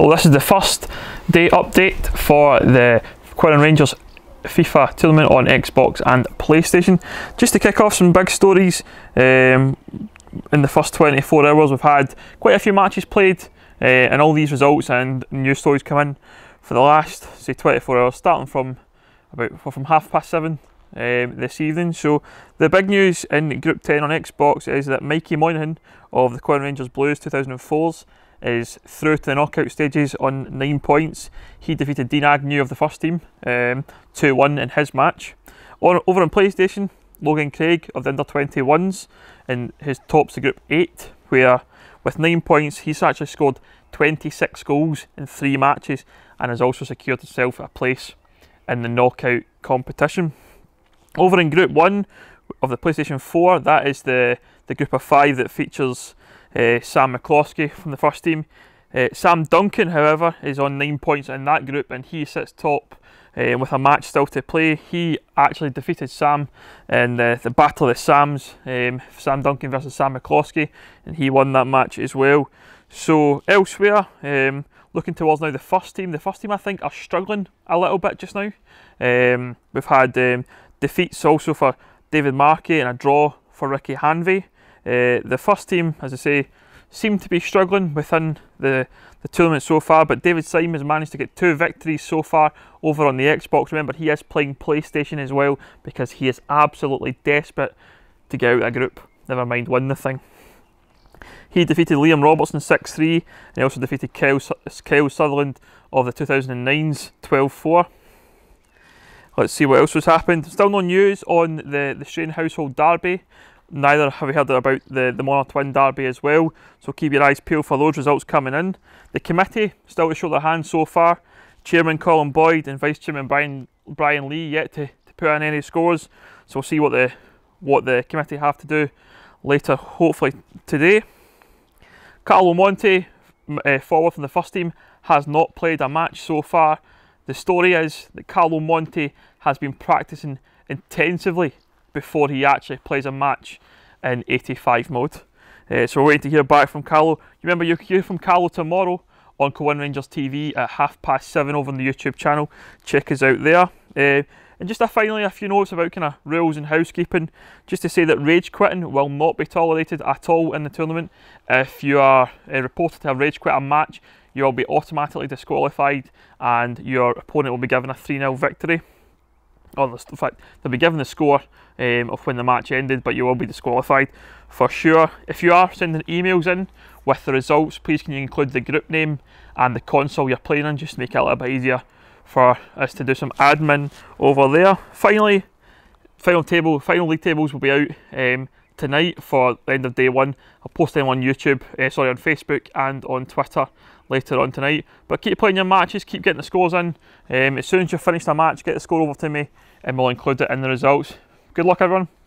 Well, this is the first day update for the Quinn and Rangers FIFA Tournament on Xbox and PlayStation. Just to kick off some big stories, in the first 24 hours we've had quite a few matches played, and all these results and news stories come in for the last, say, 24 hours, starting from about 7:30 this evening. So the big news in Group 10 on Xbox is that Mikey Moynihan of the Quinn and Rangers Blues 2004s is through to the knockout stages on 9 points. He defeated Dean Agnew of the first team 2-1 in his match. Over on PlayStation, Logan Craig of the under-21s in his tops the Group 8, where with 9 points he's actually scored 26 goals in 3 matches and has also secured himself a place in the knockout competition. Over in Group 1 of the PlayStation 4, that is the group of 5 that features Sam McCloskey from the first team. Sam Duncan, however, is on 9 points in that group and he sits top with a match still to play. He actually defeated Sam in the Battle of the Sams, Sam Duncan versus Sam McCloskey, and he won that match as well. So elsewhere, looking towards now the first team I think are struggling a little bit just now. We've had defeats also for David Markey and a draw for Ricky Hanvey. The first team, as I say, seem to be struggling within the tournament so far, but David Syme has managed to get 2 victories so far over on the Xbox. Remember, he is playing PlayStation as well because he is absolutely desperate to get out of a group, never mind win the thing. He defeated Liam Robertson 6-3, and he also defeated Kyle Sutherland of the 2009s 12-4. Let's see what else has happened. Still no news on the Strain Household Derby. Neither have we heard about the Monaghan Twin Derby as well, so keep your eyes peeled for those results coming in. The committee still to show their hand so far. Chairman Colin Boyd and Vice Chairman Brian Lee yet to put in any scores, so we'll see what the committee have to do later, hopefully today. Carlo Monte, forward from the first team, has not played a match so far. The story is that Carlo Monte has been practicing intensively before he actually plays a match in 85 mode. So we're waiting to hear back from Carlo. You remember, you can hear from Carlo tomorrow on Quinn Rangers TV at 7:30 over on the YouTube channel. Check us out there. And just finally, a few notes about kind of rules and housekeeping. Just to say that rage quitting will not be tolerated at all in the tournament. If you are reported to have rage quit a match, you will be automatically disqualified and your opponent will be given a 3-0 victory. Or in fact, they'll be given the score of when the match ended, but you will be disqualified for sure. If you are sending emails in with the results, please can you include the group name and the console you're playing in, just to make it a little bit easier for us to do some admin over there. Finally, final league tables will be out tonight for the end of day 1. I'll post them on YouTube, on Facebook and on Twitter later on tonight. But keep playing your matches, keep getting the scores in. As soon as you've finished a match, get the score over to me and we'll include it in the results. Good luck, everyone.